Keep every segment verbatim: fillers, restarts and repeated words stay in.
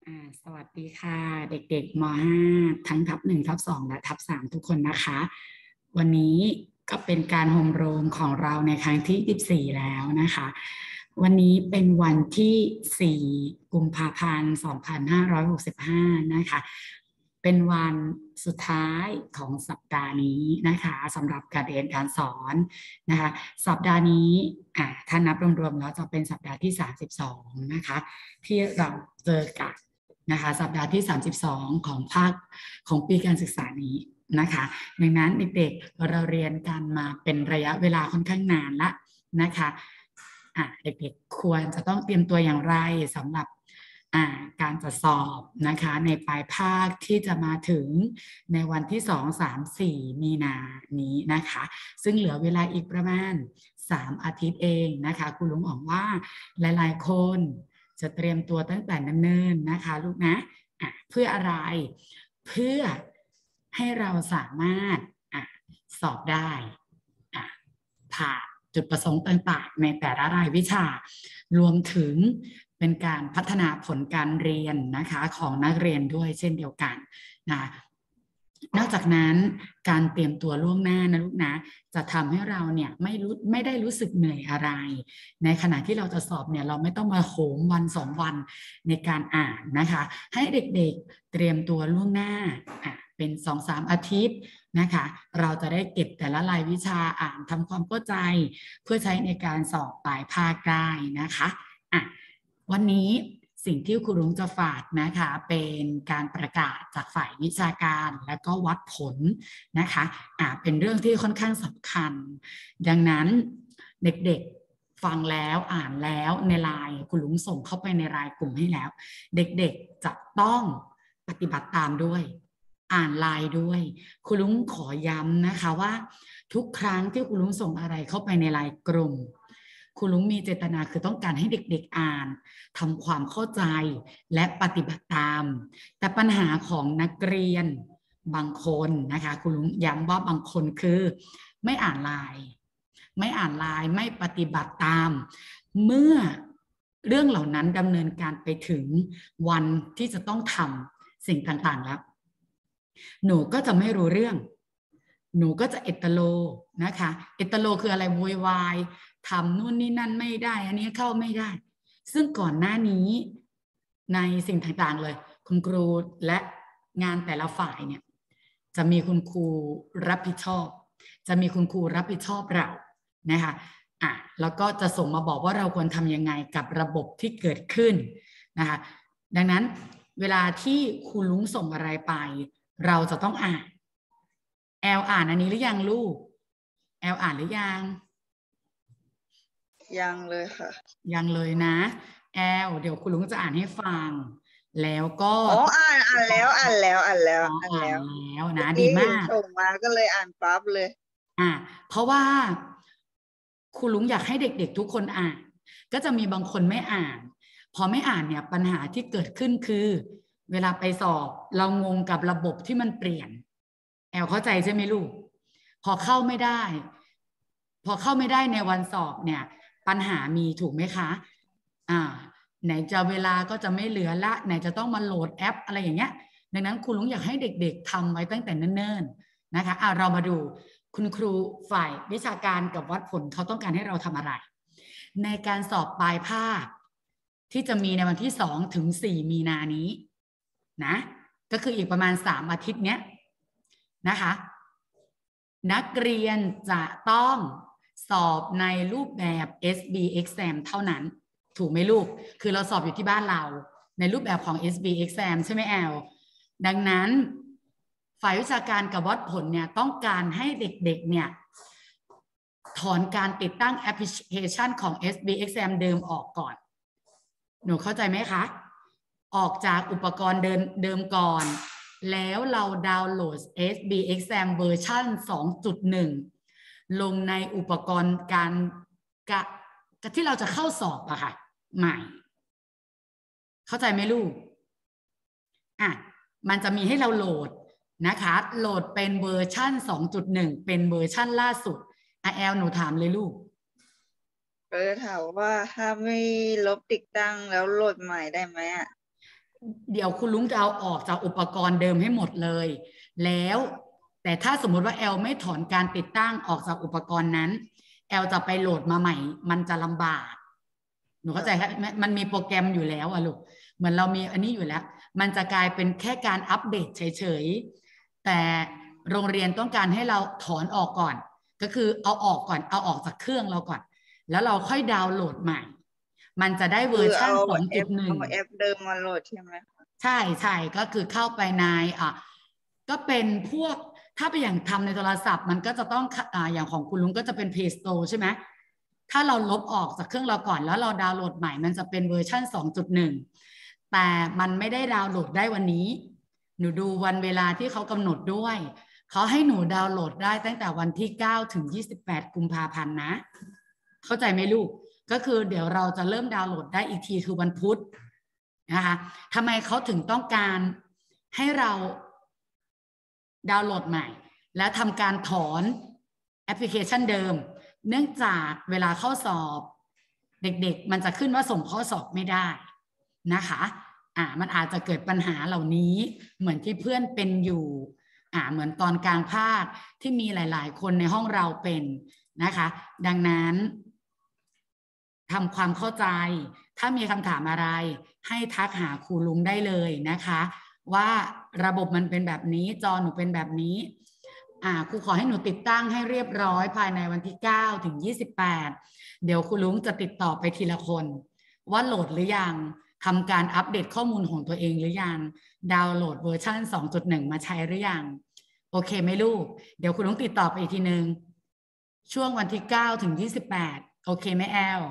อ่าสวัสดีค่ะเด็กๆม .ห้า ทั้งทับหนึ่งทับสองและทับสามทุกคนนะคะวันนี้ก็เป็นการโฮมรูมของเราในครั้งที่ยี่สิบสี่แล้วนะคะวันนี้เป็นวันที่สี่กุมภาพันธ์สองพันห้าร้อยหกสิบห้านะคะเป็นวันสุดท้ายของสัปดาห์นี้นะคะสำหรับการเรียนการสอนนะคะสัปดาห์นี้อ่าถ้านับรวมๆแล้วจะเป็นสัปดาห์ที่สามสิบสองนะคะที่เราเจอกันนะคะสัปดาห์ที่สามสิบสองของภาคของปีการศึกษานี้นะคะดังนั้นเด็กๆเราเรียนกันมาเป็นระยะเวลาค่อนข้างนานละนะคะอ่ะเด็กๆควรจะต้องเตรียมตัวอย่างไรสำหรับอ่าการจะสอบนะคะในปลายภาคที่จะมาถึงในวันที่สอง สาม สี่มีนานี้นะคะซึ่งเหลือเวลาอีกประมาณสามอาทิตย์เองนะคะคุณลุงอ๋องว่าหลายๆคนจะเตรียมตัวตั้งแต่เนิ่นๆนะคะลูกนะอ่ะเพื่ออะไรเพื่อให้เราสามารถอ่ะสอบได้อ่ะผ่านจุดประสงค์ต่างๆในแต่ละรายวิชารวมถึงเป็นการพัฒนาผลการเรียนนะคะของนักเรียนด้วยเช่นเดียวกันนะนอกจากนั้นการเตรียมตัวล่วงหน้านะลูกนะจะทำให้เราเนี่ยไม่รู้ไม่ได้รู้สึกเหนื่อยอะไรในขณะที่เราจะสอบเนี่ยเราไม่ต้องมาโหมวันสองวันในการอ่านนะคะให้เด็กๆเตรียมตัวล่วงหน้าอ่ะเป็นสองสามอาทิตย์นะคะเราจะได้เก็บแต่ละรายวิชาอ่านทำความเข้าใจเพื่อใช้ในการสอบปลายภาคได้นะคะอ่ะวันนี้สิ่งที่ครูรุ้งจะฝากนะคะเป็นการประกาศจากฝ่ายวิชาการและก็วัดผลนะคะอ่ะเป็นเรื่องที่ค่อนข้างสำคัญดังนั้นเด็กๆฟังแล้วอ่านแล้วในไลน์ครูรุ้งส่งเข้าไปในไลน์กลุ่มให้แล้วเด็กๆจะต้องปฏิบัติตามด้วยอ่านไลน์ด้วยครูรุ้งขอย้ำนะคะว่าทุกครั้งที่ครูรุ้งส่งอะไรเข้าไปในไลน์กลุ่มครูรุ้งมีเจตนาคือต้องการให้เด็กๆอ่านทำความเข้าใจและปฏิบัติตามแต่ปัญหาของนักเรียนบางคนนะคะครูรุ้งย้ำว่าบางคนคือไม่อ่านไลน์ไม่อ่านไลน์ไม่ปฏิบัติตามเมื่อเรื่องเหล่านั้นดำเนินการไปถึงวันที่จะต้องทำสิ่งต่างๆแล้วหนูก็จะไม่รู้เรื่องหนูก็จะเอตโลนะคะเอตโลคืออะไรโวยวายทำนู่นนี่นั่นไม่ได้อันนี้เข้าไม่ได้ซึ่งก่อนหน้านี้ในสิ่งต่างๆเลยคุณครูและงานแต่ละฝ่ายเนี่ยจะมีคุณครูรับผิดชอบจะมีคุณครูรับผิดชอบเรานะคะอ่ะแล้วก็จะส่งมาบอกว่าเราควรทำยังไงกับระบบที่เกิดขึ้นนะคะดังนั้นเวลาที่ครูลุงส่งอะไรไปเราจะต้องอ่านแอลอ่านอันนี้หรือยังลูกแอลอ่านหรือยังยังเลยค่ะยังเลยนะแอลเดี๋ยวคุณลุงจะอ่านให้ฟังแล้วก็อ๋ออ่านอ่านแล้วอ่านแล้วอ่านแล้วอ่านอ่านแล้วแล้วนะดีเมื่อกี้เห็นมากส่งมาก็เลยอ่านปั๊บเลยอ่ะเพราะว่าครูลุงอยากให้เด็กๆทุกคนอ่านก็จะมีบางคนไม่อ่านพอไม่อ่านเนี่ยปัญหาที่เกิดขึ้นคือเวลาไปสอบเรางงกับระบบที่มันเปลี่ยนแอลเข้าใจใช่ไหมลูกพอเข้าไม่ได้พอเข้าไม่ได้ในวันสอบเนี่ยปัญหามีถูกไหมคะอ่าไหนจะเวลาก็จะไม่เหลือละไหนจะต้องมาโหลดแอปอะไรอย่างเงี้ยดังนั้นครูลุงอยากให้เด็กๆทำไว้ตั้งแต่เนิ่นๆนะคะอ่าเรามาดูคุณครูฝ่ายวิชาการกับวัดผลเขาต้องการให้เราทำอะไรในการสอบปลายภาคที่จะมีในวันที่สองถึงสี่มีนานี้นะก็คืออีกประมาณสามอาทิตย์เนี้ยนะคะนักเรียนจะต้องสอบในรูปแบบ เอส บี Exam เท่านั้นถูกไหมลูกคือเราสอบอยู่ที่บ้านเราในรูปแบบของ เอส บี Exam ใช่ไหมแอลดังนั้นฝ่ายวิชาการกับวัดผลเนี่ยต้องการให้เด็กๆเนี่ยถอนการติดตั้งแอปพลิเคชันของ เอส บี Exam เดิมออกก่อนหนูเข้าใจไหมคะออกจากอุปกรณ์เดิมเดิมก่อนแล้วเราดาวน์โหลด เอส บี Exam เวอร์ชัน สองจุดหนึ่ง ลงในอุปกรณ์การกะที่เราจะเข้าสอบอะค่ะใหม่เข้าใจไหมลูกอ่ะมันจะมีให้เราโหลดนะคะโหลดเป็นเวอร์ชั่น สองจุดหนึ่ง เป็นเวอร์ชั่นล่าสุดอ่ะแอลหนูถามเลยลูกเออถามว่าถ้าไม่ลบติดตั้งแล้วโหลดใหม่ได้ไหมอ่ะเดี๋ยวคุณลุงจะเอาออกจากอุปกรณ์เดิมให้หมดเลย แล้วแต่ถ้าสมมุติว่าแอลไม่ถอนการติดตั้งออกจากอุปกรณ์นั้นแอลจะไปโหลดมาใหม่มันจะลำบากหนูเข้าใจครับมันมีโปรแกรมอยู่แล้วอะลูกเหมือนเรามีอันนี้อยู่แล้วมันจะกลายเป็นแค่การอัปเดตเฉยๆแต่โรงเรียนต้องการให้เราถอนออกก่อนก็คือเอาออกก่อนเอาออกจากเครื่องเราก่อนแล้วเราค่อยดาวน์โหลดใหม่มันจะได้เวอร์ชัน สองจุดหนึ่งเอาแอปเดิมมาโหลดใช่ไหมคะใช่ใช่ก็คือเข้าไปในอ่ะก็เป็นพวกถ้าไปอย่างทำในโทรศัพท์มันก็จะต้องอ่าอย่างของคุณลุงก็จะเป็น Play Store ใช่ไหมถ้าเราลบออกจากเครื่องเราก่อนแล้วเราดาวน์โหลดใหม่มันจะเป็นเวอร์ชัน สองจุดหนึ่ง แต่มันไม่ได้ดาวน์โหลดได้วันนี้หนูดูวันเวลาที่เขากำหนดด้วยเขาให้หนูดาวน์โหลดได้ตั้งแต่วันที่เก้าถึงยี่สิบแปดกุมภาพันธ์นะเข้าใจไหมลูกก็คือเดี๋ยวเราจะเริ่มดาวน์โหลดได้อีกทีคือวันพุธนะคะทำไมเขาถึงต้องการให้เราดาวน์โหลดใหม่และทำการถอนแอปพลิเคชันเดิมเนื่องจากเวลาเข้าสอบเด็กๆมันจะขึ้นว่าส่งข้อสอบไม่ได้นะคะอ่ามันอาจจะเกิดปัญหาเหล่านี้เหมือนที่เพื่อนเป็นอยู่อ่าเหมือนตอนกลางภาคที่มีหลายๆคนในห้องเราเป็นนะคะดังนั้นทำความเข้าใจถ้ามีคำถามอะไรให้ทักหาครูลุงได้เลยนะคะว่าระบบมันเป็นแบบนี้จอหนูเป็นแบบนี้อ่าครูขอให้หนูติดตั้งให้เรียบร้อยภายในวันที่เก้าถึงยี่สิบแปดเดี๋ยวครูลุงจะติดต่อไปทีละคนว่าโหลดหรือยังทำการอัปเดตข้อมูลของตัวเองหรือยังดาวน์โหลดเวอร์ชัน สองจุดหนึ่ง มาใช้หรือยังโอเคไหมลูกเดี๋ยวครูลุงติดต่อไปอีกทีนึงช่วงวันที่เก้าถึงยี่สิบแปดโอเคไหมแอล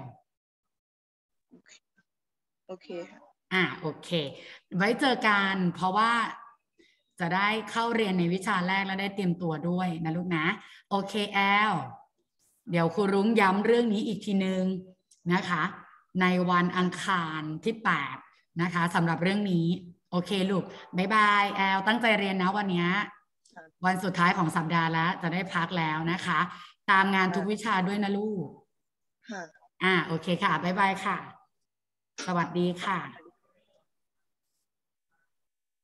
โอเคค่ะอ่าโอเคไว้เจอกันเพราะว่าจะได้เข้าเรียนในวิชาแรกและได้เตรียมตัวด้วยนะลูกนะโอเคแอลเดี๋ยวครูรุ้งย้ำเรื่องนี้อีกทีนึงนะคะในวันอังคารที่แปดนะคะสำหรับเรื่องนี้โอเคลูกบ๊ายบายแอลตั้งใจเรียนนะวันนี้วันสุดท้ายของสัปดาห์แล้วจะได้พักแล้วนะคะตามงานทุกวิชาด้วยนะลูกค่ะอ่าโอเคค่ะบ๊ายบายค่ะสวัสดีค่ะ